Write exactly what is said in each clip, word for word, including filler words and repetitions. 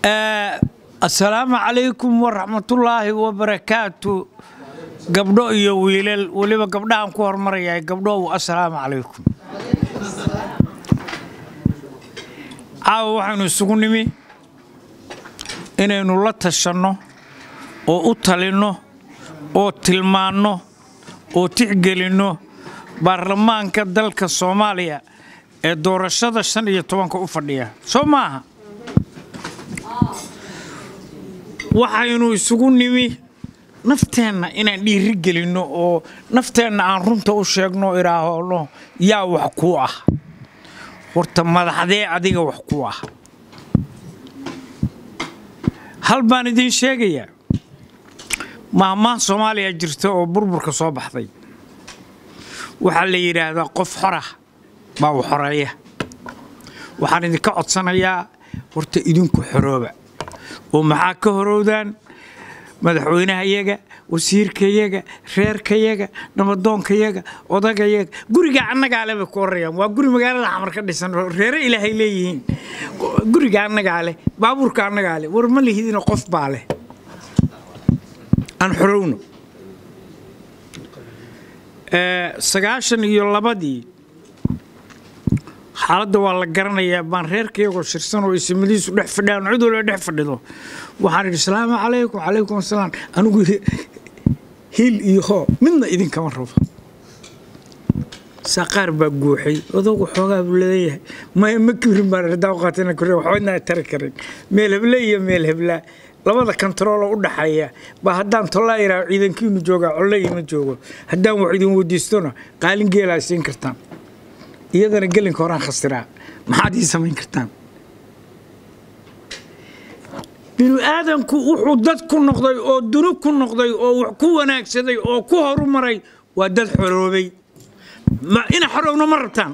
آه السلام عليكم ورحمة الله وبركاته. قبضوا يويل ولما قبضهم كور مريا قبضوا السلام عليكم. عاو وحنو سكونيمي إنه نلت الشنو أو أطلينه أو تلمانه أو تعقلينه برلمان كدلك الصومالية الدور الشدة السنة يتوانك أفردية سو ماها waxaynu isugu nimi nafteena inaan dhiirigelino oo nafteena aan runta u sheegno iraahdo yaa wax ku ah horta madaxdee adiga wax ku ah hal baan idin sheegaya maama Soomaaliya jirto oo burburka soo baxday waxa la yiraahdaa qof xora baa u xoreeya waxaan idinka codsanayaa horta idinku xorooba ومحا كهرودان مدحوينها يجا وسيرك يجا خيرك يجا نمدونك يجا وضاك يجا قريقا عنك على بكوريا وقري مقالة الحمر كدسان خير إلهي ليهين قريقا عنك على بابورك عنك على ورمالي هيدين قف بالي عن حرونه أه سقاشن يولابدي حالده waa la garanayaa baan reerkayga shirsan oo ismadiisu dhex fadhiyaan cid wala dhex fadhido waxaan islaam alaykum alaykum salaam anigu hil iyo midna idin kama rabo saqar ba guuxay odagu xoogaa leeyahay ma ma kirin baan radaa qaatana kore waxna tar karin meel hebla iyo meel hebla labada control u dhaxaya ba hadaan tollayra ciidankiinu jooga collay ma joogo hadaan wax idin wadiistona qaalin geelaa siin kartaan iyadana gelin kooraan khasira maxaad ii samayn kartaan binu aadanku wuxuu dad ku noqday oo dunu ku noqday oo wax ku wanaagsaday oo ku horumaray waa dad xoroobay ma ina xorowna ma rabtaan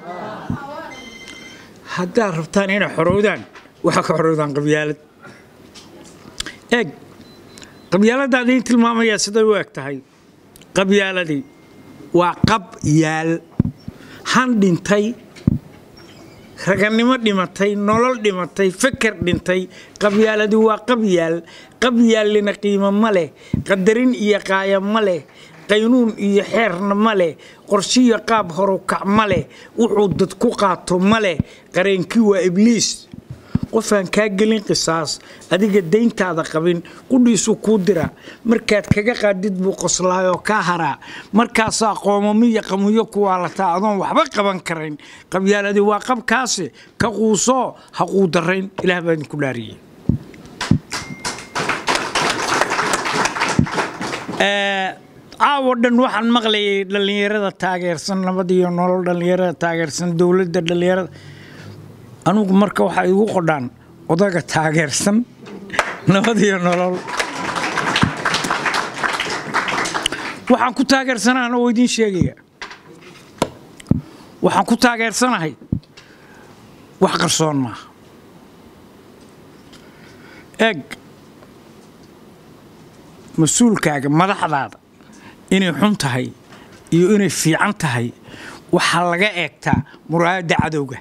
hadda rabtaan ina xorowdaan waxa ka xorowdaan qabyaalad eeg qabyaaladaadii tilmaamaya sida uu eg tahay qabyaaladii waa qabyaal handintay raganimo dhimatay nolol dhimatay fikir dhintay qabyaaladu waa qabyaal qabyaalina qiimo ma leh qadarin iyo qaayam ma leh qaynuun iyo xeerna ma leh qorshiyo qaab horukac ma leh wuxuu dad ku qaato ma leh qareenkii waa ibliis qofaan ka gelin qisaas adiga deyntaada qabin qudhiisu ku dira markaad kaga qaadid buu qoslaayo ka hara markaas aqoomiyo qamuyo ku waalata adoon waxba qaban karin qabyaaladi waa qabkaasi ka quuso ha quudarayn ilaah baan ku dhaariyay ee aawadan waxaan maqlayay dhalinyarada taageersan nabad iyo nolol dhalinyarada taageersan dawladda dhalinyarada anugu marka waxa igu qodaan odaga taageersan nabad iyo nolol waxaan ku taageersanahay oo idin sheegaya waxaan ku taageersanahay wax qarsoon ma eeg mas'uulkaaga madaxdaada inay xun tahay iyo inay fiican tahay waxa laga eegtaa muraayada cadowga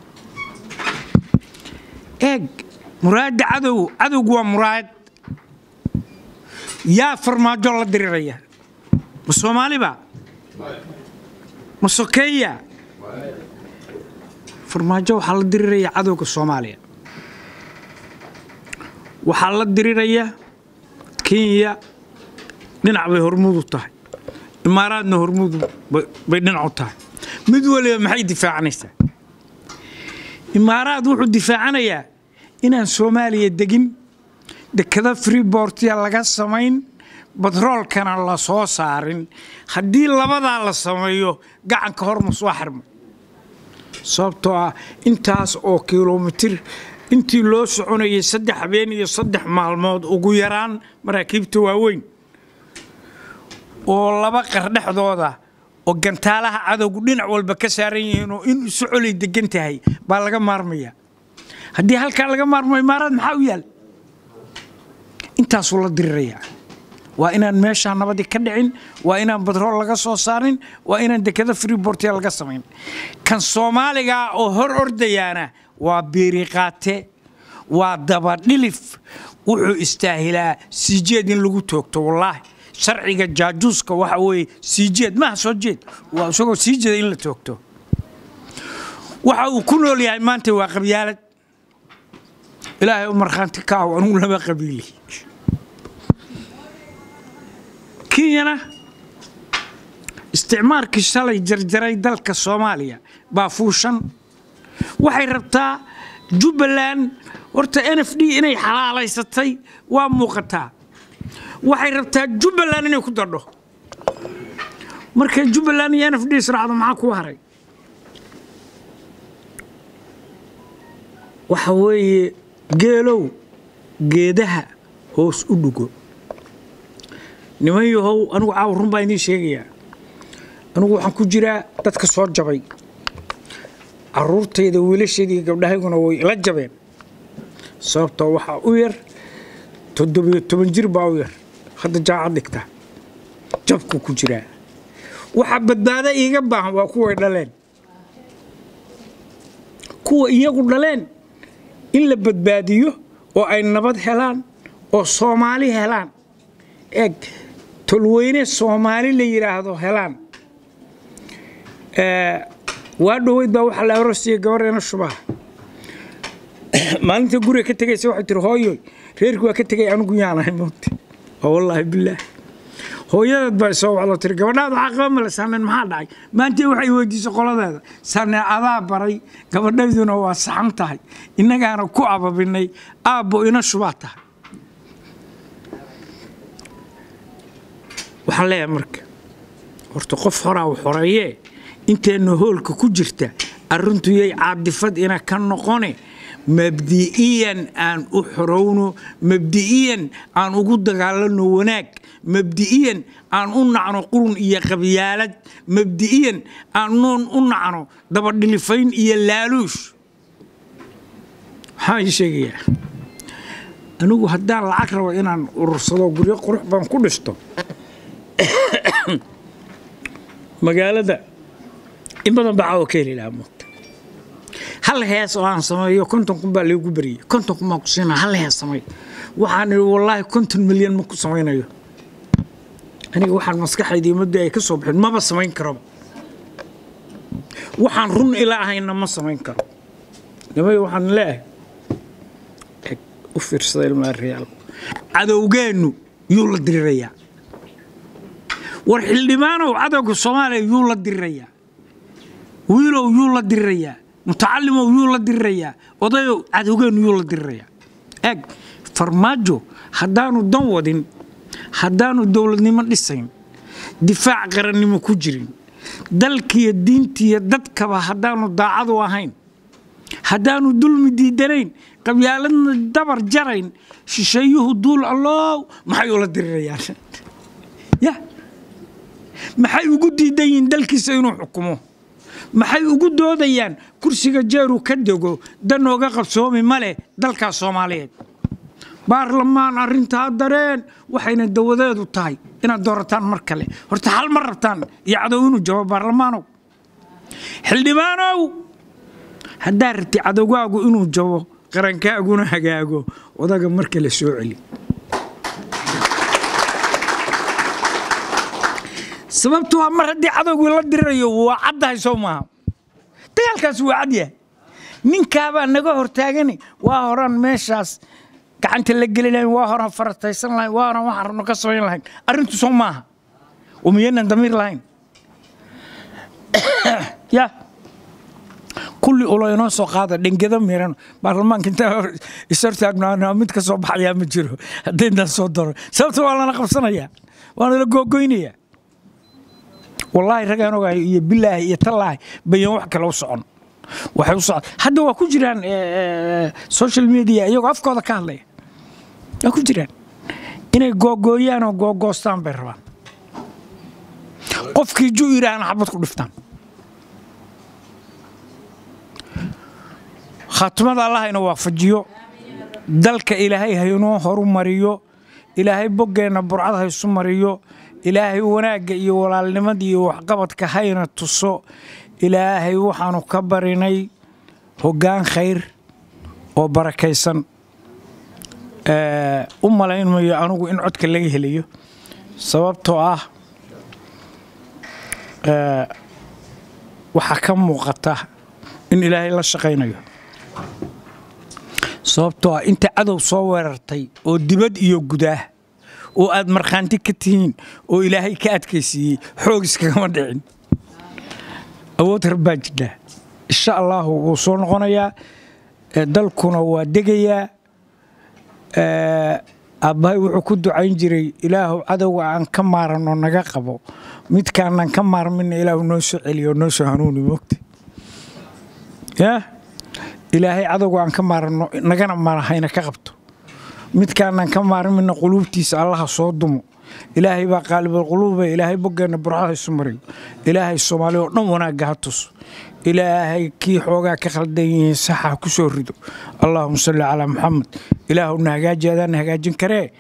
eeg muraayada cadow cadowgu waa muraayad yaa farmaajo la diriraya ma Soomaaliba ma Sokeeya farmaajo waxa la diriraya cadowga Soomaaliya waxa la diriraya Kenya dhinac bay hormuud u tahay Imaaraadna hormuud bay dhinac u tahay mid waliba maxay difaacanaysaa Imaaraad wuxuu difaacanayaa inaan Soomaaliya degin dekada Freeport ya laga samayn badroolkana la soo saarin hadii labada la sameeyo gacanka hormus waa xirmo sababtoo ah intaas oo kiiloomitir intii loo soconayay saddex habeen iyo saddex maalmood ugu yaraan maraakiibta waaweyn oo laba qardhaxdooda oo gantaalaha cadowgu dhinac walba ka saaran yihiin oo in socoli degan tahay baa laga maarmaya hadii halka laga maarmo Imaaraad maxaa u yaal intaas la diriraya waa inaan meesha nabadi ka dhicin waa inaan badrool laga soo saarin waa inaan dekada Freeport laga samayn kan Soomaaliga oo hor ordayana waa biiri qaate waa daba dhilif wuxuu istaahilaa sijeed in lagu toogto wallaahi sharciga jaajuuska waxa weeye sijeed ma soo jeed waa isagoo sijeed in la toogto waxa uu ku nool yahay maanta waa qabyaalad ilaahay u marxanti ka ah anu laba qabiili kiyana isticmaalkii shalay jarjaray dalka Soomaaliya baa fuushan waxay rabtaa Jubbaland horta N F D inay xalaalaysatay waa muuqataa waxay rabtaa Jubbaland inay ku dadho markay Jubbaland iyo N F D israacdo maxaa ku haray waxa weeye geelow geedaha hoos u dhugo nimayow anigu caaw run baa idin sheegaya anigu waxaan ku jiraa dadka soo jabay caruurtayda wiilasheedii gabdhahayguna way la jabeen sababtoo waxa u yar toddoba iyo toban jir baa u yar hadda jaacad dhigta jabku ku jiraa waxa badbaada iiga baahan waa kuwa dhaleen kuwa iyagu dhaleen in la badbaadiyo oo ay nabad helaan oo Soomaali helaan eeg tolweyne Soomaali la yiraahdo helaan ee waa dhaweyd baa waxa la horsiiyay gabareena shubaha maalinta guriga ka tagaysa waxa tir hooyo reerku waa ka tagay anigu yaanahay moonti wallahi billah hooyadad baa soo wacdo tir gabadhaada waxa qaba ma la sameyn maxaa dhacay maanta waxay weydiisay qoladeeda sanaa adaa baray gabadhayduna waa saxan tahay innagaana ku ababinay aabbo ina shubaa tahay waxa leeyahay marka horta qof horaa u xoreeyay inteena hoolka ku jirta arrintu yay caadifad ina ka noqone mabdi'iyan aan u xorowno mabdi'iyan aan ugu dagaalano wanaag mabdi'iyan aan u nacno qurun iyo qabyaalad mabdi'iyan aan noon u nacno daba dhilifayn iyo laaluush waxaan sheegayaa anigu haddaan lacag rabo inaan urursado guryo qurux baan ku dhisto magaalada in badan baa oo keenay laamot hal hees oo aan sameeyo konton kun baa lagu bariyay konton kun ma ku siinaa hal hees sameey waxaan wallahi konton milyan ma ku sameynayo aniga waxaan maskaxaydii muddo ay ka soo bixin ma ba sameyn karo waxaan run ilaahayna ma sameyn karo nimay waxaan leeyahay u fiirsaday ilma real cadowgeenu yuu la dirirayaa war xildhibaanow cadowga Soomaaliya yuu la dirirayaa wiilow yuu la dirirayaa mutacallimow yuu la dirirayaa odayow cadowgeenu yuu la dirirayaa eeg farmaajo haddaanu dan wadin haddaanu dawladnimo dhisayn difaac qarannimo ku jirin dalkiyo diintiyo dadkaba haddaanu daacadu ahayn haddaanu dulmi diidanayn qabyaaladna dabar jarayn shisheeyuhu duul allow maxay ula dirirayaan ya maxay ugu diidayin dalkiisa inuu xukumo maxay ugu doodayaan kursiga jeeru ka dego danooga qabsoomi male dalka Soomaaliyeed baarlamaan arinta dareen waxayna dawadeedu tahay ina doorataan mar kale horta hal mar rabtaan iyo cadow inuu jawaab baarlamaanow xildhibaanow haddaa rabti cadowgaagu inuu jawo qarankaaguna hagaago odaga mar kale soo celi sababtu waa mar haddii cadowgu la dirirayo waa caddahay soo maaha dagaalkaas waa cadyahay ninkaabaa naga hortaagani waa horan meeshaas gacanta la geli lahayn waa horan farataysan lahayn waa horan waxaan rabno ka samayn lahayn arrintu soo maaha umiyeenan damiir lahayn ya kulli ulo inoo soo qaada dhingada miran baarlamaanka inta isartaagnaana mid ka soo baxaya ma jiro haddii soo daro sababtu waa lana qabsanaya waana la googoynaya والله رجعنا ويا بالله يطلع بين واحد كلو صعن وحيوصل حد هو كجيران سوشيال ميديا يوقف كذا كهله يا كجيران إنه جو جويان أو جو جوستان برا قف كي جو إيران حبط كلفتان خاتمة الله إنه وافجيو دلك إلهي هينو هرم مريو إلهي بقينا برعاد هاي سمريو إلهي وناق يولا لمدي وحقبت كهينة تصو إلهي وحانو كبريني هقان خير وبركيسن ee u malaynmayo anigu in codka laga helayo sababtoo ah ee waxa ka muuqata in Ilaahay la shaqeynayo sababtoo ah inta cadow soo weerartay oo dibad iyo gudaha oo aad marxanti ka tihiin oo Ilaahay ka adkeysiyay xoog iskaga dhicin awood rabbaajida insha Allah uu soo noqonayaa dalkuna waa degayaa ee abay wuxuu ku ducayn jiray Ilaahu cadawga aan ka maarano naga qabo midkaan ka maarmin Ilaahu noo soo celiyo noo soo hanuuni waqti ya Ilaahay cadawga aan ka maarano nagana maarahayna ka qabto midkaan ka maarmin qulubtiisa Allah soo dumo Ilaahay ba qalbi quluba Ilaahay bogeena burxada sumari Ilaahay Soomaaliya oo dhan wanaaga hatus إلهي كي حوغا كخلدين صحة كسور ردو اللهم صل على محمد إله نهجاج هذا نهجاج كريه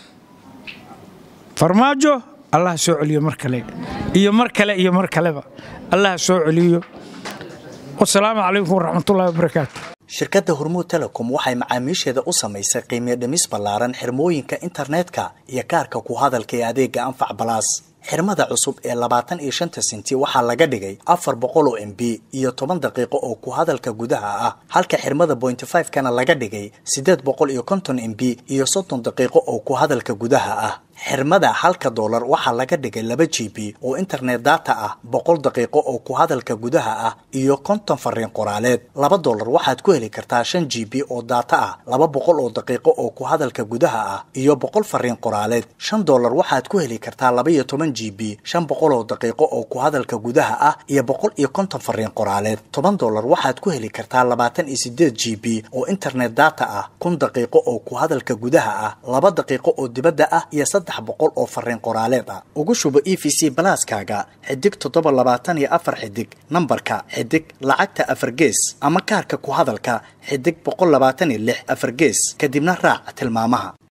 فرماجو الله سوعلي مركلي إيه مركلي إيه مركلي الله سوعلي والسلام عليكم ورحمة الله وبركاته shirkadda Hormuud Telecom waxay macaamiisheeda u samaysay qiimo dhimis ballaaran xirmooyinka internetka iyo kaarka ku hadalka ee adeega Anfac Plus xirmada cusub ee labaatan iyo shan senti waxa laga dhigay afar boqol oo M B iyo toban daqiiqo oo ku hadalka gudaha ah halka xirmada point five kana laga dhigay siddeed boqol iyo konton M B iyo soddon daqiiqo oo ku hadalka gudaha ah xirmada halka dollar waxa laga dhigay laba G B oo internet data ah boqol daqiiqo oo ku hadalka gudaha ah iyo konton fariin qoraaleed laba dollar waxaad ku heli kartaa shan G B oo data ah laba boqol oo daqiiqo oo ku hadalka gudaha ah iyo boqol fariin qoraaleed shan dollar waxaad ku heli kartaa laba iyo toban G B shan boqol oo daqiiqo oo ku hadalka gudaha ah iyo boqol iyo konton fariin qoraaleed toban dollar waxaad ku heli kartaa labaatan iyo siddeed G B oo internet data ah kun daqiiqo oo ku hadalka gudaha ah laba daqiiqo oo dibadda ah iyo boqol oo fariin qoraaleed ah ugu shubo E V C Plus kaaga xidig toddoba labaatan iyo afar xidig nambarka xidig lacagta afar gees ama kaarka ku hadalka xidig boqol labaatan iyo lix afar gees kadibna raac tilmaamaha